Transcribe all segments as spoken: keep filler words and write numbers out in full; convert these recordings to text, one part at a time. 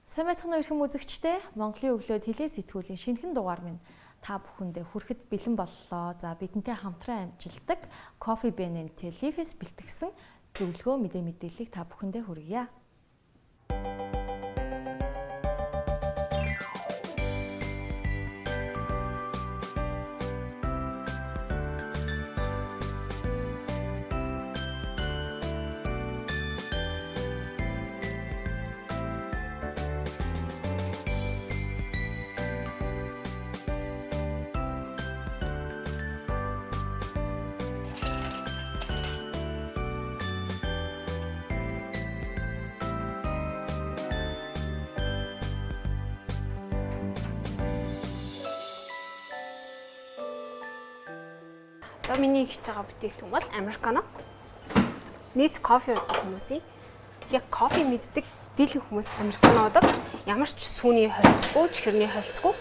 Сайн байцгаана уу эрхэм үзэгчдээ. Монголын өглөөд хилээ сэтгүүлийн шинэхэн дугаар минь та бүхэндээ хүрэхэд бэлэн боллоо. За бидэнтэй хамтран амжилтдаг Coffee Bean and Tea Leaf-с бэлтгэсэн зөвлөгөө мэдээ мэдээллийг та бүхэндээ хүргье. Одоо миний хийж байгаа бүтээгдэхүүн бол американо. Нийт кофе уудаг хүмүүсийн яг кофе мэддэг дийлэн хүмүүс американо уудаг. Ямар ч сүүний холцгүй, чихэрний холцгүй.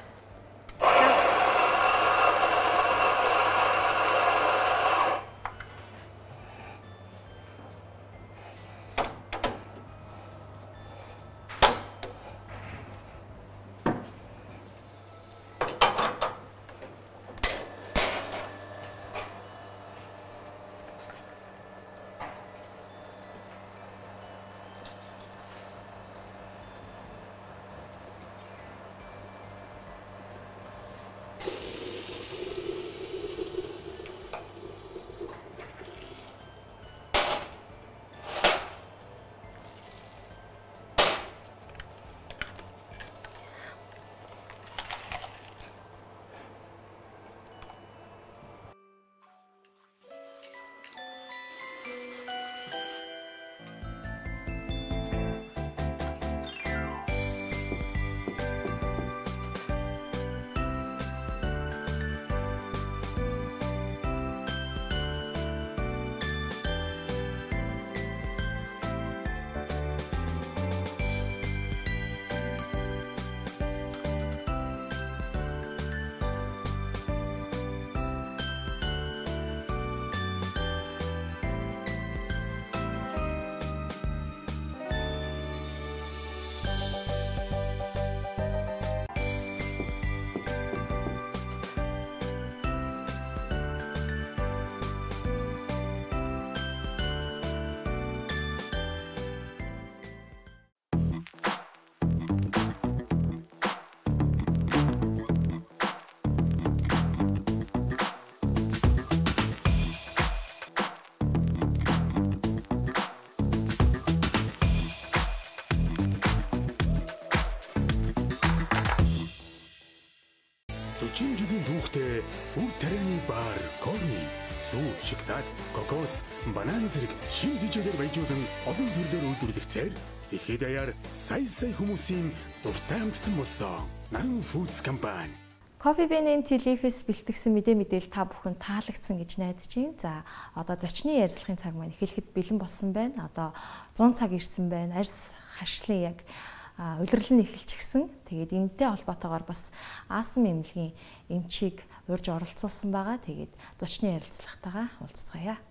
Чин жилийн түүхтэй үр тарианы бар, корни, сүү, шоколад, кокос, банан зэрэг шинэ хэмжээгээр баяжуулан олон төрлөөр үйлдвэрлэгцээр дэлхийд даяар сая сая хүмүүсийн дуртай амттан болсон Наран Foods компани. Coffee Bean and Tea Leaf-с бэлтгэсэн мэдээ мэдээлэл та бүхэнд таалагдсан гэж найдаж байна. За одоо зочны ярилцлагын цаг маань эхлэхэд бэлэн болсон байна. Одоо зуун цаг ирсэн байна. Арьс хашлын яг улирал нь эхэлчихсэн. Тэгээд энэтэй холбоотойгоор бас астм эмнэлгийн эмчийг урьж оролцуулсан байгаа. Тэгээд зочны ярилцлагатайгаа уулзцгаая.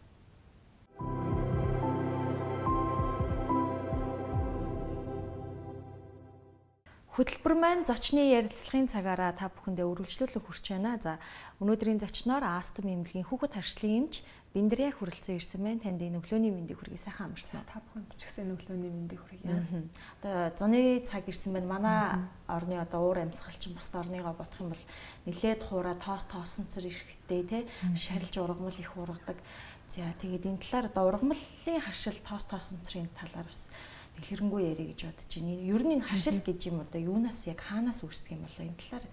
Хөтөлбөр маань зочны ярилцлагын цагаараа та бүхэндээ үргэлжлүүлэн хүрч байна. За өнөөдрийн зочноор астм эмнэлгийн хүүхэд харшлын эмч Биндрия хүрэлцэн ирсэн байна. Танд энэ өглөөний мэндийг хүргэе. Сайхан амарсан уу? Та бүхэнд ч гэсэн өглөөний мэндийг хүргэе. Одоо зуны цаг ирсэн байна. Манай орны одоо уур амьсгалчин бусд орныгоо бодох юм бол нэлээд хуура тоос тоосонцор ирэхтэй те шарилж ургамал их ургадаг. За тэгээд энэ талаар одоо ургамлын харшил тоос тоосонцрын талаар бас дэлгэрэнгүй ярих гэж бодож байна. Ер нь энэ харшил гэж юм одоо юунаас яг хаанаас үүсдэг юм болоо энэ талаар.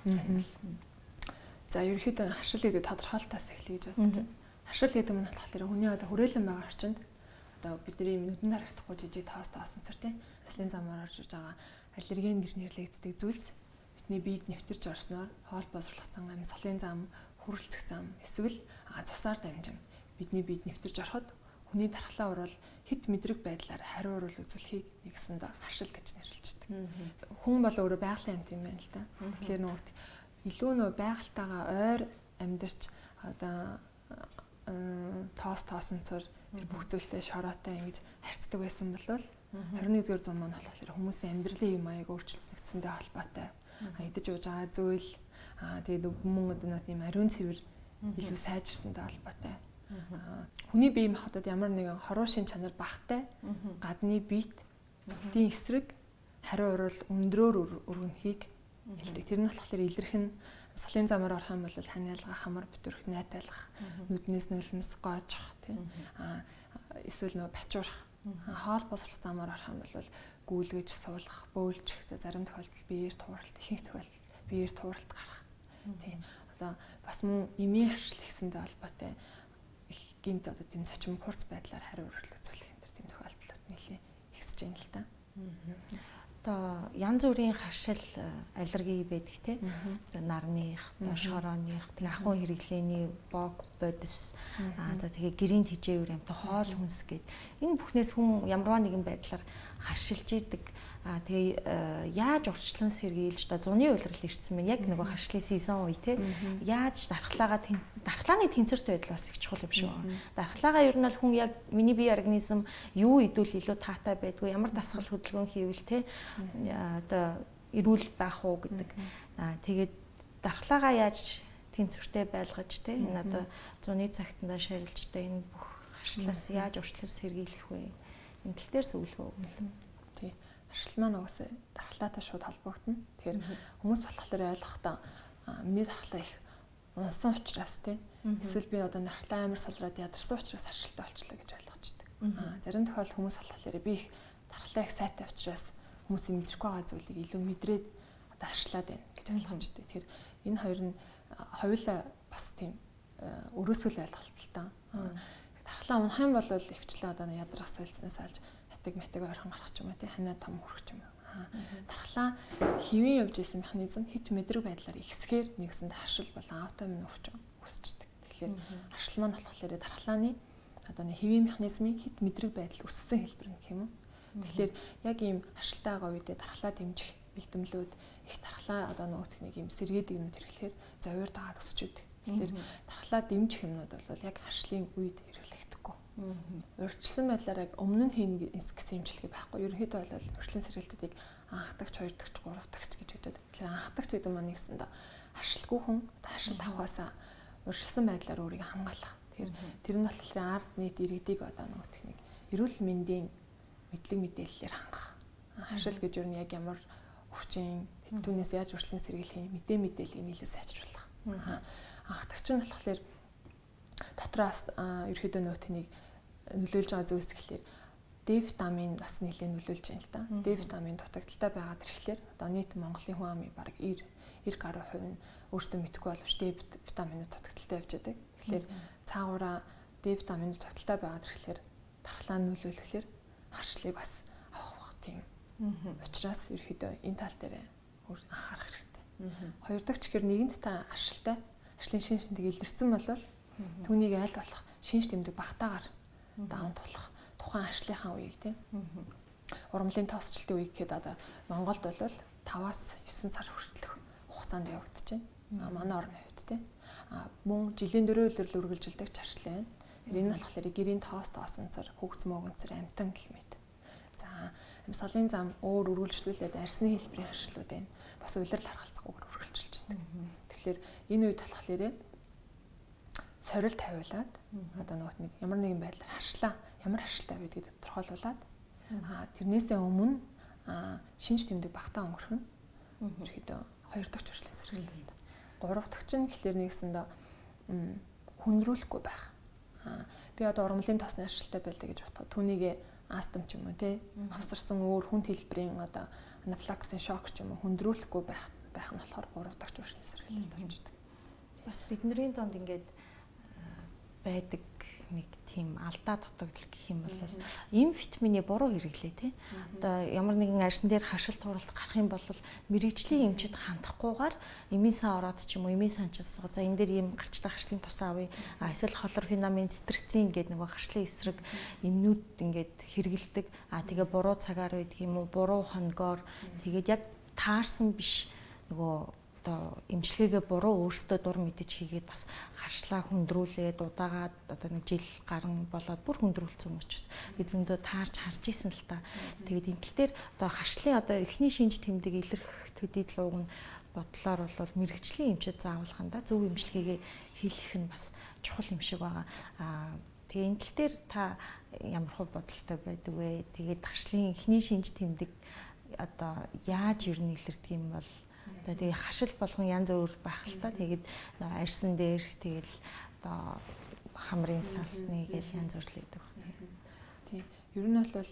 За ерөнхийдөө харшил гэдэг тодорхойлтоос эхлэе гэж бодож байна. Харшил гэдэг нь болохоор хүний одоо хүрээлэн байгаа орчинд одоо бидний нүдэн харагдахгүй жижиг тоос тоосонцор тийм аслын замаар орж иж байгаа аллерген гэж нэрлэгддэг зүйлс бидний биед нэвтэрч орсноор хоол босрлох зам, амьсгалын зам, хүрэлцэх зам эсвэл цусаар дамжин бидний биед нэвтэрч ороход хүний дархлаа урвал хэд мэдрэг байдлаар хариу урвал үзүүлэхийг нэгсэнд харшил гэж нэрлэлждэг. Хүн бол өөрөө байгалийн амьт юм байна л да. Тэгэхээр нөгөө илүү нөгөө байгальтайгаа ойр амьдарч одоо тоос тоосонцор тэр бүх зүйлтэй шороотой ингэж харьцдаг байсан бол двадцать нэгдүгээр зуун маань болохоор хүмүүсийн амьдралын юм аяг өөрчлөгдсөнтэй холбоотой. Идэж ууж байгаа зүйл аа тэгээд мөн одоо тийм ариун цэвэр илүү сайжирсантай холбоотой. Хүний бие махбодод ямар нэгэн хоруу шин чанар багтай гадны биет дийн эсрэг хариу урал өндрөөр өргөнхийг хэлдэг. Тэр нь болохоор илэрх нь салын замаар орох юм бол ханиалга хамар бүтэрх найтайлах нүднээс нулимс гоожих тийм аа эсвэл нөө бачуурах хоол босрох замаар орох юм бол гүйлгэж суулгах бөөлжих зарим тохиолдолд биеэр тууралт ихэнх тохиолдолд биеэр тууралт гарах тийм одоо бас мөн эмийн харшил гэсэндээ холбоотой их гинт одоо тийм зочим курс байдлаар хариу урал үзүүлэх энэ тийм тохиолдлууд нэлээ ихсэж байна л да. Одоо янз бүрийн харшил аллерги байдаг те. Одоо нарных, одоо шорооных, тэгээ ахуйн хэрэглээний бог бодис аа за тэгээ гэрийн тэжээвэр юм та хоол хүнс гэд энэ бүхнээс хүн ямарваа нэгэн байдлаар харшилж идэг. Аа тэгээ яаж урчлан сэргийлж одоо зуны уйлрал ирсэн мэн яг нөгөө харшлын сезон үе те. Яаж дархлаагаа дархлааны тэнцвэртэй байдал бас их чухал юм шүү. Дархлаагаа ер нь бол хүн яг миний бие организм юу идвэл илүү таатай байдгүй ямар дасгал хөдөлгөөн хийвэл те одоо эрүүл байх уу гэдэг. Аа тэгээд дархлаагаа яаж тэнцвэртэй байлгаж те энэ одоо зуны цагтанда шарилж та энэ бүх харшлаас яаж урчлан сэргийлэх вэ? Энэ тал дээр зөвлөгөө өгнө. Тий. Харшил маань угаасаа дархлаатай шууд холбогдно. Тэгэхээр хүмүүс болохоор ойлгохдоо миний дархлаа их унсан учраас те эсвэл би одоо дархлаа амар солроод ядарсан учраас харшилтай болчихлоо гэж ойлгочтой. Аа зарим тохиолдолд хүмүүс болохоор би их дархлаа их сайтай учраас хүмүүсийн мэдрэхгүй байгаа зүйлийг илүү мэдрээд одоо харшлаад байна гэж ойлгочтой. Тэгэхээр энэ хоёр нь хоёулаа бас тийм өрөөсгөл ойлголт л та. Дархлаа унах юм бол өвчлээ одоо ядрах суулснаас алж хатаг матаг ойрхон гарах ч юм уу тий ханаа том хүрэх ч юм уу. Дархлаа хэвэн явж исэн механизм хит мэдрэг байдлаар ихсгээр нэгсэнд харшил бол аутоиммун өвчин үүсчдэг. Тэгэхээр харшил маань болохоор дархлааны одоо нэг хэвэн механизмын хит мэдрэг байдал өссөн хэлбэр гэх юм уу. Тэгэхээр яг ийм харшилтай байгаа үедээ дархлаа дэмжих бэлтгэлүүд их дархлаа одоо нөгөө техник ийм сэргээдэг юмуд хэрэглэхээр зовёр дагаад өсч үүдэг. Тэгэхээр дархлаа дэмжих юмнууд бол яг харшлын үед хэрэглэгдэхгүй. Урьдчилсан байдлаар яг өмнө нь хийнэ гэсэн имчилгээ байхгүй. Ерөнхийдөө бол хөршлийн сэргэлтүүдийг анхдагч, хоёрдагч, гуравдагч гэж үүдэг. Тэгэхээр анхдагч гэдэг маань нэгсэндээ харшилгүй хүн харшил авахаасаа урьдчилсан байдлаар өөрийг хамгаалах. Тэгэхээр тэр нь болохоор ард нийт иргэдийг одоо нөгөө техник эрүүл мэндийн мэдлэг мэдээллээр хангах. Харшил гэж юу нэг яг ямар өвчин түүнээс яаж урьдчилан сэргийлэх юм мэдээ мэдээллийг нийлээ сайжруулах. Анхдагч нь болохоор дотроос ерөөдөө нөтнийг нөлөөлж байгаа зүйлс гэхэлэр Д витамин бас нэлээд нөлөөлж байна л да. Д витамин дутагдaltaй байгаад ирэхлээр одоо нийт Монголын хүн амын бараг девяносто гаруй хувь нь өөртөө мэдэхгүй боловч Д витамины дутагдaltaй явж байдаг. Тэгэхээр цаагаараа Д витамины дутагдaltaй байгаад ирэхлээр дархлаа нөлөөлөхлөөр харшлыг бас авах тийм. Учираас ерөөдөө энэ тал дээр анхаарах хэрэгтэй. Хоёр дахь чихэр нэгэнд та харшилтай харшлын шин шиндэг илэрсэн болвол түүнийг аль болох шинж тэмдэг багтаагаар даун тулах тухайн харшлынхаа үеийг тийм ургамлын тоосчлтын үеийг гэхэд одоо Монголд бол таваас есөн сар хүртэлх хугацаанд явагдаж байна. Манай орны хувьд тийм мөн жилийн дөрөв өдөр л үргэлжилдэг харшлын. Энэ нь болохоор гэрийн тоос тоосонцор хөгц мөөгөнцөр амтан гэх мэт. За салын зам өөр үргэлжлүүлээд арсны хэлбэрийн харшлууд байна. Бас улирал харгалзахгүйгээр үргэлжилж байна. Тэгэхээр энэ үед болохоор сорил тавиулаад одоо нэг ямар нэгэн байдлаар харшлаа ямар харшилтай байдгийг тодорхойлуулад аа тэрнээсээ өмнө шинж тэмдэг багтаа өнгөрөх нь ерөөдөө хоёр дахь туршлын сэргэлт. Гурав дахь нь гэхлээр нэгсэндээ хүндрүүлэхгүй байх. Аа би одоо ургамлын тосны харшилтай байлаа гэж бодоход түүнийг астм ч юм уу тий авсарсан өөр хүнд хэлбэрийн одоо анафилаксын шок ч юм уу хүндрүүлэхгүй байх байх нь болохоор гурав дахь туршлын сэргэлт болждаг. Бас бидний донд ингээд байдаг нэг тийм алдаа дутагдал гэх юм бол эм витамины буруу хэрэглээ тий. Одоо ямар нэгэн арьсан дээр хашил тууралт гарах юм бол мэрэгжлийн эмчэд хандахгүйгээр эмийн сан ороод ч юм уу эмийн санчилс за энэ дээр ийм гарчтай хашлын тусаа авъя. А эсвэл хлорфенамин, цитрицин гэдэг нэг хашлын эсрэг эмнүүд ингээд хэрэгэлдэг. А тэгээ буруу цагаар байдаг юм уу буруу хоногоор тэгээд яг таарсан биш нөгөө одоо эмчилгээгээ буруу өөрсдөө дур мэдэж хийгээд бас хашлаа хүндрүүлээд удаагаад одоо нэг жил гарan болоод бүр хүндрүүлсэн хүмүүс ч бас би зөндөө таарч харж исэн л та. Тэгээд энэ тал дээр одоо хашлын одоо эхний шинж тэмдэг илэрх төдийд лууг нь бодлоор бол мэрэгжлийн эмчид заавалхандаа зөв эмчилгээгээ хийх нь бас чухал юм шиг байгаа. Аа тэгээ энэ тал дээр та ямар хөө бодолтой байдаг вэ? Тэгээд хашлын эхний шинж тэмдэг одоо яаж ер нь илэрдэг юм бол одоо тэгээ хашил болгон янз бүр байх л та. Тэгээд арьсан дээр тэгэл одоо хамрын салсны гэл янз бүр л байдаг. Тийм. Ер нь бол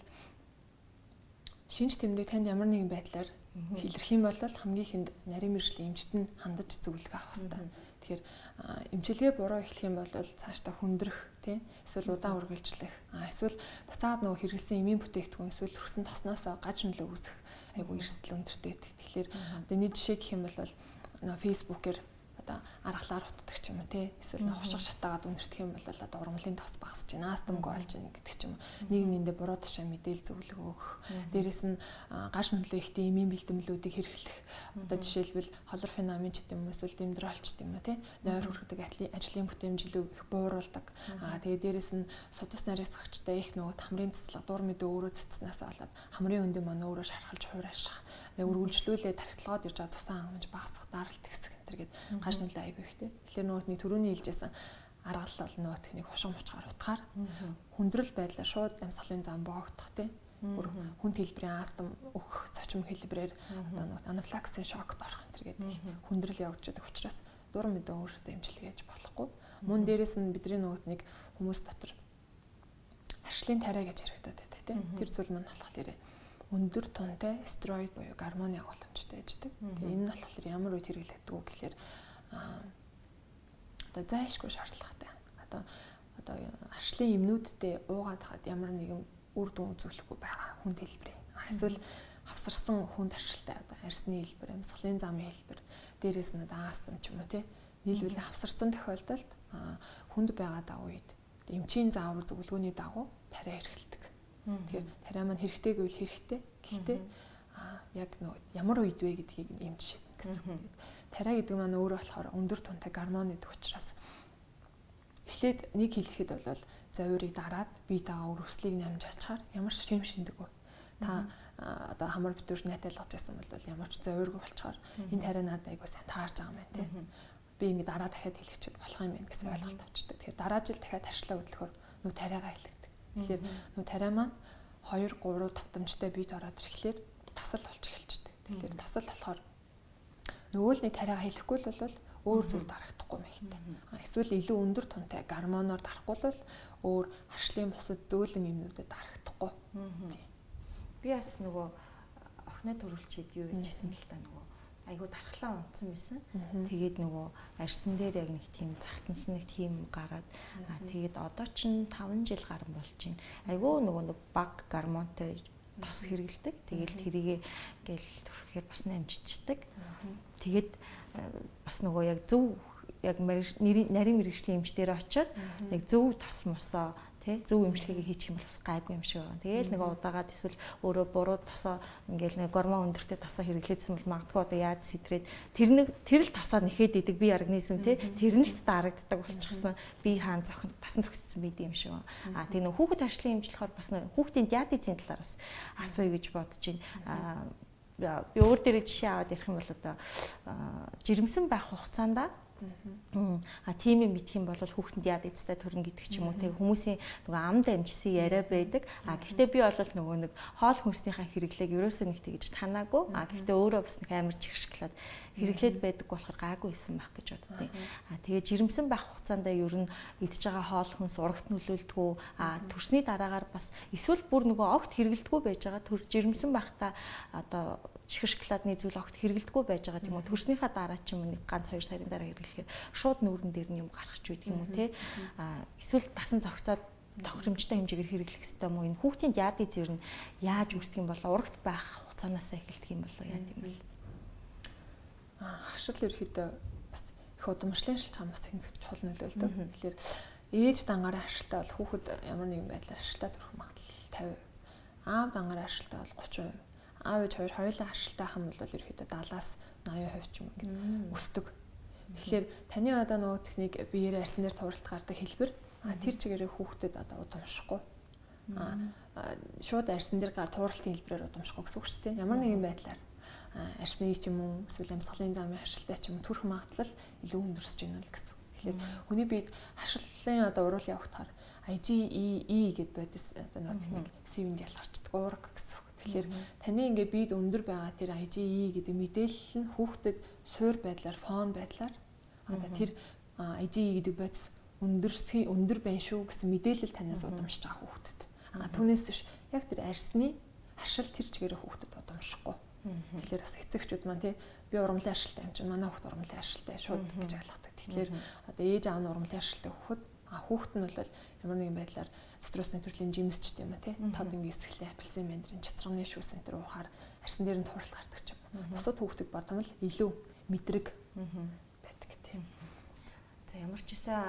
шинж тэмдэг танд ямар нэгэн байдлаар илэрх юм бол хамгийн ихэнд нарийн мэргэжлийн эмчит нь хандаж зөвлөгөө авах хэрэгтэй. Тэгэхээр эмчилгээ буруу эхлэх юм бол цаашдаа хүндрэх, тийм эсвэл удаан үргэлжлэх, эсвэл буцаад нөгөө хэрэглэсэн эмийн бүтээгдэхүүн эсвэл төрсөн тосноос гаж нөлөө үүсэх айгу эрсдэл өндөртэй. Тэгэхээр одоо нэг жишээ гэх юм бол нөгөө фэйсбүүкээр одоо аргалаар утдаг ч юм уу тий эсвэл хувшиг шатаагаад үнэртэх юм бол одоо ургамлын тос багасч байна, астамгүй болж байна гэдэг ч юм уу. Нэг нэндээ буруу ташаа мэдээл зөвлөгөө өгөх. Дээрээс нь гаж нөлөө ихтэй эмийн бэлтгэлүүдийг хэрэглэх. Одоо жишээлбэл холорфенамин ч гэдэм юм эсвэл дэмдрол ч гэдэм юм тий нойр хүргэдэг ажлын бүтээмжлэг их бууруулдаг. Аа тэгээ дээрээс нь судас нариас хагчтай их нөгөө хамрын цэцлэг дур мэдээ өөрөө цэцснээс болоод хамрын өндөө маань өөрөө шархалж хуурайших. Тэгээ үргэлжлүүлээ тархитлагаад ирж байгаа тусаа хангамж багасах, даралт ихсэх гэдэг гаж нөлөө айгүй ихтэй. Тэгэхээр нөгөөний түрүүний хэлжсэн аргал бол нөгөө техник хушиг мучгаар утгаар хүндрэл байдлаар шууд амьсгалын зам боогдох тий. Бүр хүн хэлбэрийн астам өөх цочим хэлбэрээр одоо нөгөө анафлаксын шокт орох энэ гэдэг хүндрэл явж байгаа учраас дур мэдээ өөртөө эмчилгээж болохгүй. Мөн дээрээс нь бидний нөгөөтнийг хүмүүс дотор харшлын тариа гэж яригадаад байдаг тий. Тэр зүйл мань болохоор өндөр тунтай стероид буюу гормоны агуулмжтай яждаг. Тэгээ энэ нь болохоор ямар үед хэрэглэгддэг вэ гэхээр одоо зайлшгүй шаардлагатай. Одоо одоо харшлын эмнүүдтэй уугаад хаад ямар нэгэн үр дүн үзүүлэхгүй байгаа хүнд хэлбэрийн. Эсвэл хавсарсан хүнд харшилтай одоо арьсны хэлбэр, амьсгалын замын хэлбэр, дээрээс нь одоо астам ч юм уу тий. Нийлбэл хавсарсан тохиолдолд хүнд байгаа даа үед эмчийн заавар зөвлөгөөний дагуу тариа хэрэглэдэг. Тэгэхээр тариа маань хэрэгтэй гэвэл хэрэгтэй. Гэхдээ аа яг нөгөө ямар үед вэ гэдгийг эмч шийднэ гэсэн. Тариа гэдэг маань өөрөө болохоор өндөр тунтай гормон гэдэг учраас эхлээд нэг хэлэхэд бол завирыг дараад бие дагаа өрөслийг намж ачаар ямар ч шим шиндэг. Та одоо хамар битүүр найт айлгаж байсан бол ямар ч завиргүй болчоор энэ тариа надад айгуу сайн таарж байгаа юм байна тий. Би ингэ дараа дахиад хэлэхэд болох юм байна гэсэн ойлголт авчдаг. Тэгэхээр дараа жил дахиад харшлаа хөдлөхөөр нөө тариагаа хэлдэг. Тэгэхээр нөө тариа маань хоёр гурав тавтамжтай бийд ороод ирэхлээр тасал болж эхэлждэг. Тэгэхээр тасал болохоор нөгөө л нэг тариагаа хэлэхгүй л бол өөр зүйл дарагдахгүй мэхтэй. Эсвэл илүү өндөр тунтай гормоноор дарахгүй бол өөр харшлын бусад зөөлөн юмнүүдэд дарагдахгүй. Би бас нөгөө охиноо төрүүлчихэд юу хийжсэн л та нөгөө айгуу дархлаа унтсан байсан. Тэгээд нөгөө арьсан дээр яг нэг тийм захтансан нэг тийм гараад тэгээд одоо ч таван жил гарсан болж байна. Айгуу нөгөө нэг баг гормонтой тос хэрэгэлдэг. Тэгээд тэрийгээ гээл төрөхээр бас намжичдаг. Тэгээд бас нөгөө яг зөв яг нарийн мэргэжлийн эмчдэр очиод яг зөв тос мосоо тий зөв эмчилгээгээ хийчих юм бол бас гайгүй юм шиг байна. Тэгээл нэг удаагаад эсвэл өөрөө буруу тосоо ингээл нэг гормон өндөртэй тосоо хэрэглээдсэн бол магадгүй одоо яаж сэтрээд тэр нэг тэр л тосоо нэхэд идэг би организм тий тэр нь л дарагддаг болчихсон би хаан зохин тасан зохицсон бид юм шиг байна. А тий нэг хүүхэд харшлын эмчлэхээр бас хүүхдийн диабетийн талаар бас асууя гэж бодож байна. Би өөр дээр жишээ аваад ярих юм бол одоо жирэмсэн байх хугацаанд а тийм юм мэдх юм бол хүүхэнд диабеттай төрн гэдэг ч юм уу те хүмүүсийн нөгөө амд амжсан яриа байдаг. А гэхдээ би бол нөгөө нэг хоол хүнснийхаа хэрэглээг ерөөсөө нэг тэгж танаагүй. А гэхдээ өөрөө бас нэг амар чихшглаад хэрэглээд байдаг болохоор гайгүй исэн байх гэж боддیں۔ А тэгээ жирэмсэн байх хугацаанд ер нь идж байгаа хоол хүнс урагт нөлөөлдгөө а төрсний дараагаар бас эсвэл бүр нөгөө огт хэрэглэдэггүй байж байгаа жирэмсэн байхдаа одоо чихэр шоколадны зүйл огт хэрэглэдэггүй байж байгаа тийм үү төрснийхаа дараа ч юм уу нэг ганц хоёр сарын дараа хэрэглэхээр шууд нүүрэн дээр нь юм гарах ч байдаг юм уу те а эсвэл дасан зогсоод тохиромжтой хэмжээгээр хэрэглэх хэрэгтэй юм уу энэ хүүхдийн диабет ер нь яаж үүсдэг юм бол урагт байх хугацаанаас эхэлдэг юм болоо яа тийм бэл а хашил ерөөхдөө бас их удамшлын шалтгаан бас ингэ чухал нөлөөлдөг. Тэгэхээр ээж дангаараа хашилтаа бол хүүхэд ямар нэгэн байдлаар хашилтаа төрөх магадлал тавь. Аав дангаараа хашилтаа бол гучин хувь. Аав ээж хоёр хоёулаа хашилтаа хам бол ерөөхдөө даалаас eighty хувь ч юм ингээд өсдөг. Тэгэхээр таны одоо нөгөө техник биеэр арьсан дээр тууралт гардаг хэлбэр тэр чигээрээ хүүхдэд одоо удамшихгүй. Аа шууд арьсан дээр гар тууралтын хэлбэрээр удамшихгүй гэсэн үг шүү дээ. Ямар нэгэн байдлаар арьсны ч юм уу эсвэл амьсгалын замын харшилтай ч юм уу төрөх магадлал илүү өндөрсөж байна л гэсэн. Тэгэхээр хүний биед харшиллын одоо уруул явагдахаар ай джи и и гэд байдас одоо нөгөө техник сивэнд ялгарчдаг уурга гэсэн. Тэгэхээр таны ингээ биед өндөр байгаа тэр ай джи и гэдэг мэдээлэл нь хүүхдэд суур байдлаар фон байдлаар одоо тэр ай джи и гэдэг бодис өндөрсгийн өндөр байна шүү гэсэн мэдээлэл танаас удамшиж байгаа хүүхдэд. А түүнээс биш яг тэр арьсны харшил тэр чигээр хүүхдэд удамшихгүй. Тэгэхээр бас эцэгчүүд маань тий би урамлын аршилтай юм чинь манай хүүхд урамлын аршилтай шууд гэж ойлгодог. Тэгэхээр одоо ээж аав нь урамлын аршилтай хүүхэд а хүүхэд нь бол ямар нэгэн байдлаар цитрусны төрлийн жимс ч гэдэм ба тий тод ингээ эсгэлээ апельсин мандрин чацрагны шүүс энэ төр уухаар арьсан дээр нь тууралт гардаг ч юм. Бусад хүүхдэд бодомл илүү мэдрэг байдаг тий. За ямар ч гэсэн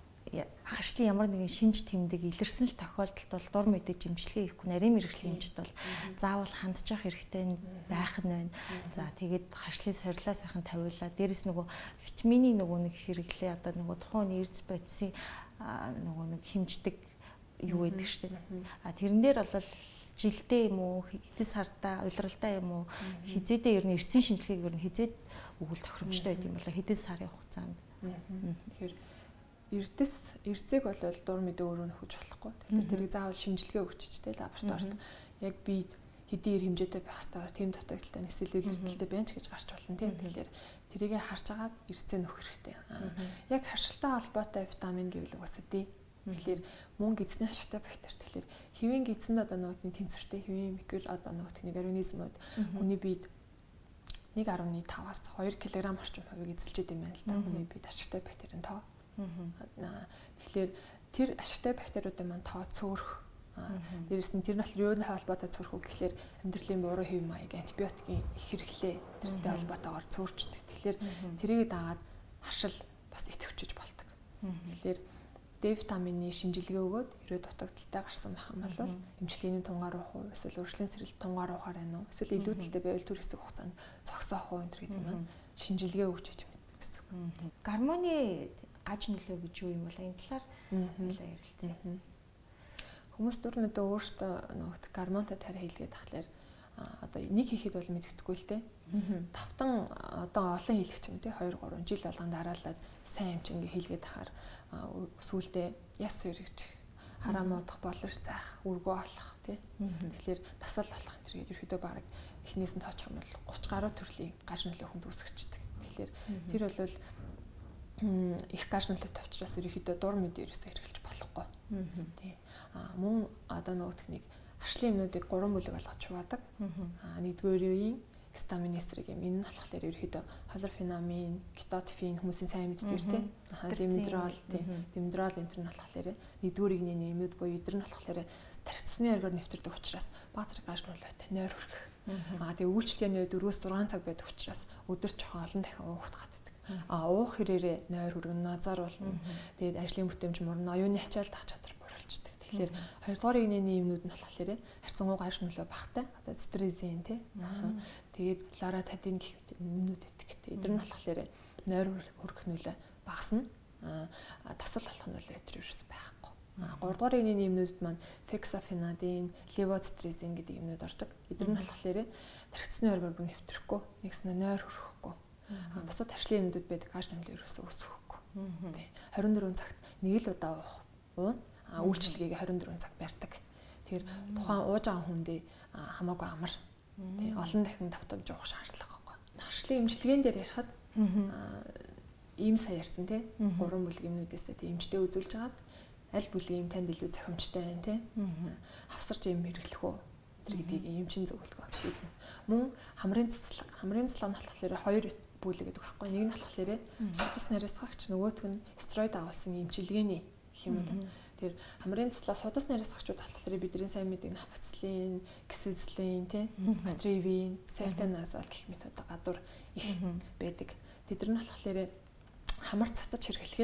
хашлын ямар нэгэн шинж тэмдэг илэрсэн л тохиолдолд бол дур мэдээ жимчлэгээ хийхгүй нарийн мэрэгжлийн хэмжит бол заавал хандчих хэрэгтэй байх нь байна. За тэгээд хашлын сорилоо сайхан тавиулаа. Дээрэс нөгөө витамины нөгөө нэг хэрэглээ одоо нөгөө тухайн эрдэс бодисын нөгөө нэг хэмждэг юу гэдэг штеп. А тэрэн дээр бол жилдээ юм уу хэдэн сартаа улиралдаа юм уу хизээдээ ер нь эрдсэн шинжилгээг ер нь хизээд өгвөл тохиромжтой байт юм болоо хэдэн сарын хугацаанд. Тэгэхээр эрдэс эрдэсийг бол дур мэдээ өөрөө нөхөж болохгүй. Тэгэхээр тэрийг заавал шинжилгээ өгчтэй лабораторид яг бид хэдийн эр хэмжээтэй байх хэрэгтэй тийм дутагдaltaй нэсэлэл үүдэлтэй байна ч гэж гарч болно тийм. Тэгэхээр тэрийг харж агаад эрдэсээ нөхөх хэрэгтэй. Яг харшилтай холбоотой витамин гэвэл угаасаа D. Тэгэхээр мөн эзний хашигтай бактери. Тэгэхээр хэвийн эзэнд одоо нөгөөний тэнцвэртэй хэвийн микро одоо нөгөөний организмууд хүний биед one point five-аас two килограмм орчим хувийг эзэлж идэм байна л да. Хүний биед ашигтай бактерийн тоо. Тэгэхээр тэр ашигтай бактериудын маань тоо цөөрөх. Дээрээс нь тэр нь бол юуны холбоотой цөөрөх үү гэхээр амьдралын буруу хэв маяг антибиотикийн хэрэглээ тэртэй холбоотойгоор цөөрчдөг. Тэгэхээр тэрийг дагаад харшил бас идэвхжиж болдог. Тэгэхээр D витамины шинжилгээ өгөөд хэрэг дутагдaltaй гарсан байх юм бол эмчилгээний тунгаар уух уу эсвэл урьдчилан сэрэлт тунгаар уухаар байна уу эсвэл илүүдэлтэй байвал төр хэсэг хугацаанд зогсоох уу энэ гэдэг маань шинжилгээ өгч хийж мэддэг гэсэн. Гормоны гаж нөлөө гэж юу юм бол энэ талаар хэлээ ярилцъя. Хүмүүс дур мэдээ өөртөө нөгөө гормонтой тарай хийлгээд тахлаар одоо нэг хийхэд бол мэддэхгүй л дээ. Тавтан одоо олон хийлгэх юм тий two three жил болгонд дараалаад сайн юм чи ингээ хийлгээд тахаар сүүлдээ яс хэрэгж хараа муудах боловч заах үргөө олох тий. Тэгэхээр тасал болох энэ төргээд ерөөдөө баг эхнээс нь тоочих юм бол thirty гаруй төрлийн гаж нөлөө хүнд үүсгэждэг. Тэгэхээр тэр бол их гаж нөлөөтэй учраас ерөөдөө дур мэдээ ерөөсөө хэрэглэж болохгүй. Тий. А мөн одоо нөгөө техник харшлын юмнуудыг гурван бүлэг болгож хуваадаг. А нэгдүгээрийн стаминестрик юм. Энэ нь болохоор ерөөдөө холорфенамин, кетотифин хүмүүсийн сайн мэддэг тий. Димедрол тий. Димедрол энэ төр нь болохоор нэгдүгээр игнэний юмуд буюу эдгээр нь болохоор тархицны оргоор нэвтэрдэг учраас баг зэрэг гаж нөлөөтэй нойр хүрэх. А тэгээ үйлчлэгээний four-аас six цаг байдаг учраас өдөрт жоохон олон дахин уухт гатдаг. А уух хэрээрээ нойр хүргэн назааруулна. Тэгээд ажлын бүтээмж мурна, оюуны ачаал дах чадвар бууралждаг. Тэгэхээр хоёрдугаар игнэний юмнууд нь болохоор харьцангуй гаж нөлөө багтай. Одоо стрезин тий. Тэгээд ларатадин гэх юмнууд идэх. Эдгээр нь болохоор нойр хүрэх нөлөө багасна. А тасал болох нөлөө өдр ерөөс байхгүй. А гуравдугаар игнэний юмнууд маань фексафенадин, левоцитразин гэдэг юмнууд ордог. Эдгээр нь болохоор тархицны оргоор бүр нэвтрэхгүй, нэгснээ нойр хүрхэхгүй. А бусад харшлын юмнууд байдаг гаж нөлөө ерөөсөө өсөхгүй. Тий. twenty-four цагт нэг л удаа уух. Уун. А үйлчлэгийг twenty-four цаг барьдаг. Тэгэхээр тухайн ууж байгаа хүндээ хамаагүй амар. Тий. Олон дахин давтамж уух шаардлага байхгүй. Харшлын эмчилгээн дээр ярихад ийм сая ярьсан тий. Гурван бүлэг юмнуудээс тий эмчтэй үзүүлж хагаад аль бүлгийн юм танд илүү зохимжтой байна тий. Хавсарч юм хэрэглэх үү тэр гэдгийг эмчин зөвлөгөө шийднэ. Мөн хамрын цэцлэг, хамрын цэцлэг нь болохоор хоёр бүлэг гэдэг байхгүй. Нэг нь болохоор сутас нарийсгагч, нөгөөх нь стероид агуулсан эмчилгээний гэх юм уу. Тэр хамрын цэцлэг сутас нарийсгагчуд болохоор бидний сайн мэддэг хафцлин, ксизлин тий, атривин, сефтаназол гэх мэт одоо гадуур их байдаг. Тэдэр нь болохоор хамар цатаж хэрэглэхээр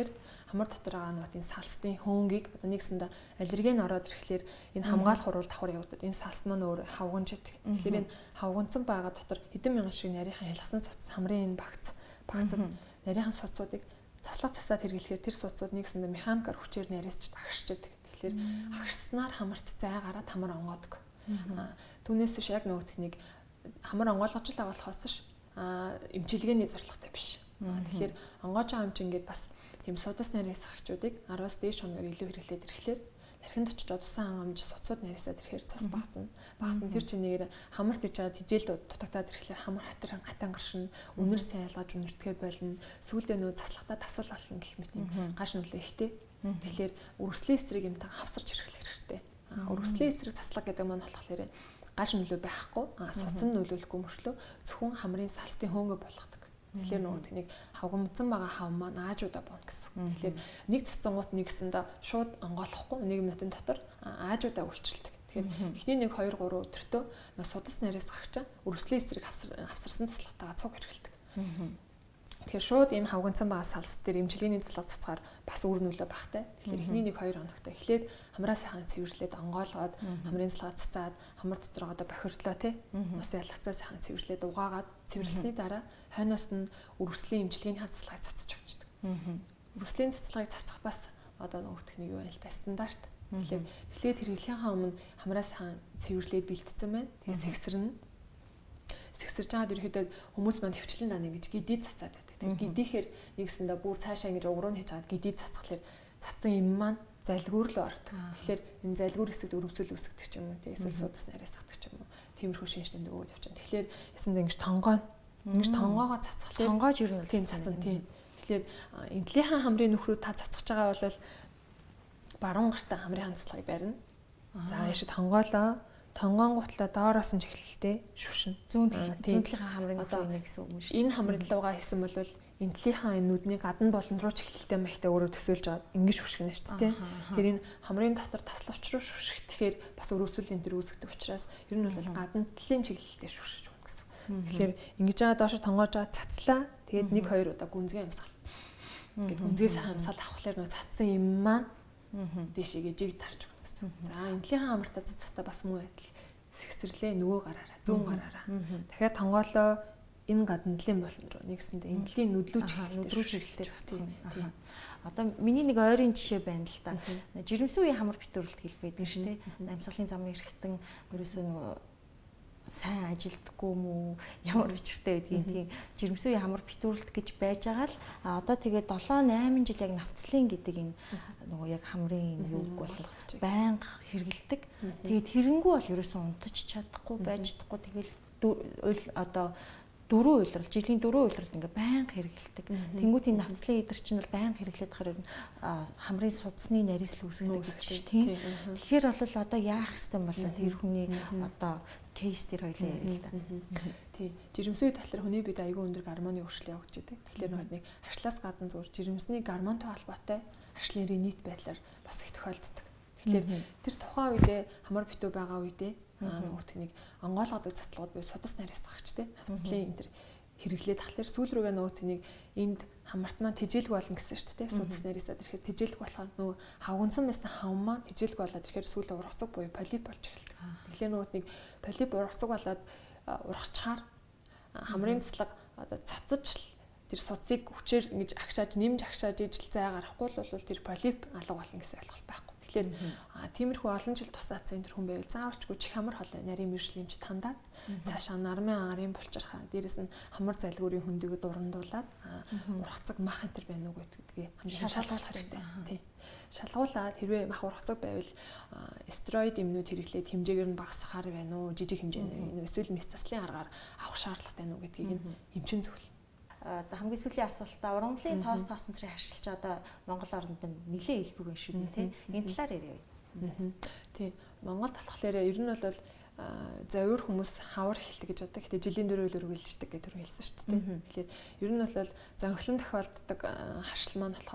хамар дотор байгаа нут энэ салстын хөөнгийг одоо нэгсэндээ аллерген ороод ирэхлээр энэ хамгаалах хуруур давхар явагдаад энэ салст маань өөр хавганж идэг. Тэгэхээр энэ хавганцсан байгаа дотор хэдэн мянган шиг нарийнхан ялгсан цуц хамрын энэ багц багцад нарийнхан цуцуудыг заслах засаад хэрэглэхээр тэр цуцууд нэгсэндээ механикаар хүчээр нарийсч агшиж идэг. Тэгэхээр агшснаар хамарт зайгаараа хамар онгоодог. Түүнээс биш яг нөгөө техник хамар онгойлгож л байгаа болохоос ш а эмчилгээний зорилготой биш. Тэгэхээр онгоож байгаа эмч ингээд бас тийм судас нарийн сахарчуудыг араас дээш хоногор илүү хэрэглээд ирэхлээр тархинд очиж удсан хангамж суцууд нарийсаад ирэхээр цас багтана. Багтана тэр чинээр хамарт иж байгаа тижээл дутагтаад ирэхлээр хамар хатар хатан гаршин үнэр сайн ялгаж үнэртгэ болно. Сүүлдээ нөө заслахтаа тасал болно гэх мэт юм гаш нөлөө ихтэй. Тэгэхээр өргөслийн эсрэг юм та хавсарч ирэхлээр хэрэгтэй. Өргөслийн эсрэг таслаг гэдэг маань болохоор гаш нөлөө байхгүй суцсан нөлөөлөхгүй мөрчлөө зөвхөн хамрын салстын хөөнгө болгодог. Тэгэхээр нөгөө тэнийг хавгамдсан байгаа хав маань аажуудаа боно гэсэн. Тэгэхээр нэг цацсангууд нэгсэндээ шууд онгоолохгүй нэг минутын дотор аажуудаа үйлчилдэг. Тэгэхээр эхний нэг хоёр гурван өдөртөө судас нарийнс гарчаа өргөслийн эсрэг авсарсан таслахтайгаа цуг хэргэлдэг. Тэгэхээр шууд ийм хавгандсан байгаа салс дээр эмчилгээний цэцлэг цацгаар бас үр нөлөө багтай. Тэгэхээр эхний нэг хоёр хоногт эхлээд хамраа сайхан цэвэрлээд онгоолгоод хамрын цэцлэг цацаад хамар дотор одоо бохирдлоо тий. Ус ялгацаа сайхан цэвэрлээд угаагаад цэвэрлсэний дараа хойноос нь үргэслийн эмчилгээний цэцлэг цацж авчдаг. Үргэслийн цэцлэгийг цацах бас одоо нөгөө техник юу вэ л та стандарт. Тэгэхээр эхлээд хэрэглэхээ өмнө хамраа сайхан цэвэрлээд бэлтцсэн байна. Тэгээд сэгсэрнэ. Сэгсэрж байгаад ерөөхдөө хүмүүс маань төвчлэн даа гэж гидий цацаад байдаг. Тэр гидийхээр нэгсэндээ бүр цаашаа ингэж угруу нь хийж аваад гидий цацхлаар цацсан юм маань залгуур л ордог. Тэгэхээр энэ залгуур хэсэгт өрөвсөл үсгдэг ч юм уу тий эсвэл судас нарийнс хатдаг ч юм уу. Тиймэрхүү шинжлэнд өгөөд явчихна. Тэгэхээр эсэнд ингэж тонгоо ингэж тонгоогоо цацхлаар тонгоож юу тийм цацсан тийм. Тэгэхээр энтлийнхэн хамрын нөхрүүд та цацгаж байгаа бол баруун гартаа хамрын хандлагыг барина. За яшид тонгоолоо тонгоонгуутлаа доороос нь чиглэлтэй шүшин. Зүүн зүүнтлийнхаа хамрын одоо нэг гэсэн үг юм шүү. Энэ хамрын луугаа хийсэн бол энтлийнхаа энэ нүдний гадна болон руу чиглэлтэй маягтай өөрөө төсөөлж байгаа ингэж шүшгэнэ шүү дээ. Тэгэхээр энэ хамрын дотор таславч руу шүшгэхээр бас өрөвсөл энэ төр үүсгдэг учраас ер нь бол гадна талын чиглэлтэй шүшгэж байна гэсэн. Тэгэхээр ингэж байгаа доош тонгоож байгаа цацлаа. Тэгээд нэг хоёр удаа гүнзгий амьсгал. Ингээд гүнзгий сайхан амьсгал авахлаар нөө цацсан юм маань дээшээгээ жиг тарж байна гэсэн. За энтлийнхаа хамартаа цацтаа бас муу байтал сэгсэрлээ нөгөө гараараа зүүн гараараа. Дахиад тонгоолоо энэ гадналын болон руу нэгсэндээ энтлийн нүдлүү чиглэлтэй тийм. Одоо миний нэг ойрын жишээ байна л да. Жирэмсэн үеийн хамар битүүрлэлт хэл байдаг шүү дээ. Амьсгалын замын эрэхтэн ерөөсөө нөгөө сайн ажилдахгүй мүү ямар учиртай байдгийг тийм жирэмсэн үеийн хамар битүүрлэлт гэж байж байгаа л одоо тэгээд долоо найман жил яг навцлын гэдэг энэ нөгөө яг хамрын юуг бол байнга хэрэгэлдэг. Тэгээд хэрэгэнгүй бол ерөөсөө унтаж чадахгүй байж чадахгүй тэгэл одоо дөрөв уйлрал жилийн дөрөв уйлралд ингээ байнга хэрэгэлдэг. Тэнгүүтийн навцлын идэр чинь бол байнга хэрэглээд хараа хамрын судасны нарийсл үүсгдэг гэж тийм. Тэгэхээр бол одоо яах хэвтан болоо тэр хүний одоо кейс тэр хоёлаа ярил л да. Тий. Жирэмсний талаар хүний бид аягүй өндөр гормоны өөрчлөлт явагдаж байдаг. Тэгэхээр нэг харшлаас гадна зүгээр жирэмсний гормонтой холбоотой харшлын нийт байдлаар бас их тохиолддог. Тэгэхээр тэр тухайн үедээ хамар битүү байгаа үедээ аа нөгөө техник онгоолгодог цацлагууд буюу судас нарийнс гарч тэ навцлын энэ төр хэрэглээд тахлаар сүүл рүүгээ нөгөө техник энд хамарт маань тижээлг болно гэсэн шүү дээ судас нарийнсаа ирэхэд тижээлг болохоор нөгөө хавгансан байсан хав маань тижээлг болоод ирэхээр сүүлдээ ургацаг буюу полип болж эхэлдэг. Тэгэхээр нөгөө техник полип ургацаг болоод ургачаар хамрын цацлаг одоо цацаж тэр судсыг хүчээр ингэж агшааж нэмж агшааж ижил зай гарахгүй бол тэр полип алга болно гэсэн ойлголт байхгүй. Тэгэхээр тиймэрхүү олон жил тусаацсан энэ хүн байвал зааварчгүй чих хамар холой нарийн мэржлэмж тандаад цаашаа нармын арын булчирхаа дээрэс нь хамар залгуурын хөндөгөд урандуулаад ургацаг мах энэ төр байна уу гэдгийг шалгуулах хэрэгтэй. Тийм. Шалгуулаад хэрвээ мах ургацаг байвал стероид эмнүүд хэрэглээд хэмжээгээр нь багасгахаар байна уу жижиг хэмжээний эсвэл мэс заслын аргаар авах шаардлагатай байна уу гэдгийг эмчин зөвлөл. Одоо хамгийн сүүлийн асуултаа ургамлын тоос тоосон цэрэг харшилж одоо Монгол орнд нь нэлээд илбэг байна шүү дээ тийм. Энэ талаар яриа. Тийм. Монгол талхлаараа ер нь бол завьр хүмүүс хавар эхэлдэг гэж боддог. Гэтэ жилийн дөрөөлөөр үргэлжлэдэг гэж төр хэлсэн шүү дээ. Тэгэхээр ер нь бол зөнхлөн тохиолддог харшил маань болохоор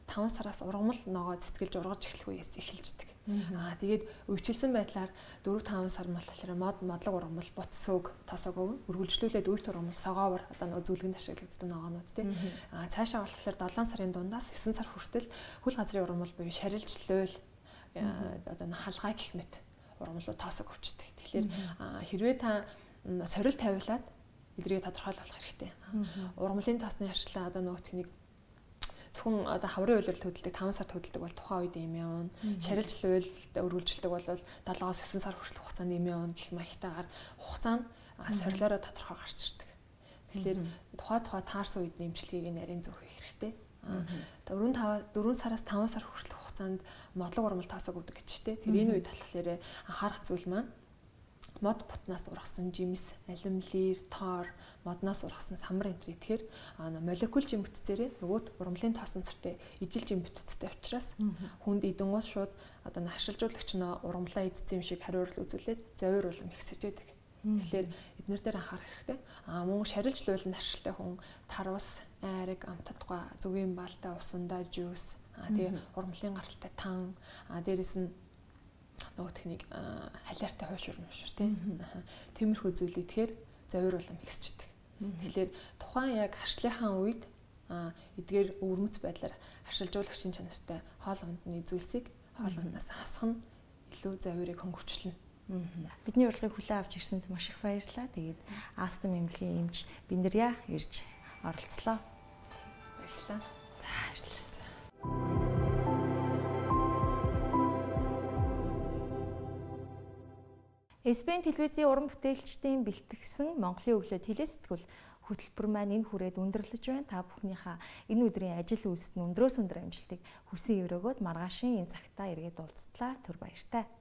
таван сараас ургамал ногоо цэцгэлж ургаж эхлэх үеэс эхэлждэг. Аа тэгээд үечлсэн байдлаар дөрөв таван сар болохоор мод модлог ургамал, бутсөг, тосоог өргөлжлүүлээд үйт ургамал, согоовор одоо нөгөө зүлгэнд ашиглагддаг ногоонууд тийм. Аа цаашаа болохоор долоон сарын дундаас есөн сар хүртэл хөл газрын ургамал буюу шарилжлөөл одоо халгай гэх мэт ургамлууд тосоог өвчдөг. Тэгэхээр хэрвээ та сорил тавиулаад эдрийг тодорхойлох хэрэгтэй. Ургамлын тасны харьцлаа одоо нөгөө техник зөвхөн одоо хаврын уйлрал хөдөлдөг таван сар хөдөлдөг бол тухайн үед юм явна. Шарилжлуул өргөлжилдэг бол долоогоос есөн сар хүртэл хугацаанд юм явна гэх маягтайгаар хугацаанд сорилороо тодорхой гарч ирдэг. Тэгэхээр тухай тухай таарсан үед нэмжлэгийг нарийн зөв хийх хэрэгтэй. дөрөв сараас таван сар хүртэл хугацаанд модлог ургамал таасаг өгдөг гэж штэ. Тэр энэ үед болохоор анхаарах зүйл маань мод бутнаас ургасан жимс, алим, лир, тоор, модноос ургасан самар энтер ихээр молекул жим бүтцээрээ нөгөөт ургамлын тоосонцортой ижил жим бүтцтэй учраас хүнд идэн уус шууд одоо хашилжуулагч нь ургамлаа идсэн юм шиг хариурал үзүүлээд зовир улам ихсэж байдаг. Тэгэхээр эднэр дээр анхаарах хэрэгтэй. Аа мөн шарилжлууланд харшилтай хүн тарвас, айраг, амтадгай, зүгийн балтай, усандаа жуус, аа тэгээ ургамлын гаралтай тан, аа дээрэс нь нөгөө техник халиартай хуушур мушур тийм. Тиймэрхүү зүйлийг тэгэхээр зовир улам ихсчдэг. Тэгэхээр тухайн яг харшлынхаа үед эдгээр өвөрмөц байдлаар харшилжуулагчийн чанартай хоол ундны зүйлсийг хоол унднаас хасах нь илүү зовирыг хөнгөвчлөнө. Бидний урилгыг хүлээн авч ирсэнд маш их баярлалаа. Тэгээд астм эмнэлгийн эмч Биндря ирж оролцлоо. Баярлалаа. За баярлалаа. эс би эн телевизийн уран бүтээлчдийн бэлтгэсэн Монголын өглөө телесэтгүүл хөтөлбөр маань энэ хүрээд өндөрлөж байна. Та бүхнийхээ энэ өдрийн ажил үйлсэд өндрөөс өндөр амжилтыг хүсэн эврөөгөөд маргаашийн энэ цагтаа эргээд уулзтлаа. Түр баяртай.